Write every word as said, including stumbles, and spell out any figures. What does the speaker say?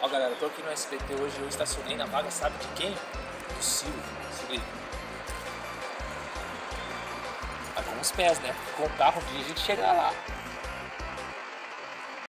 Ó galera, eu tô aqui no S B T hoje, eu estacionei na vaga, sabe de quem? Do Silvio. Silvio. Mas com os pés, né? Com o carro, um dia a gente chega lá.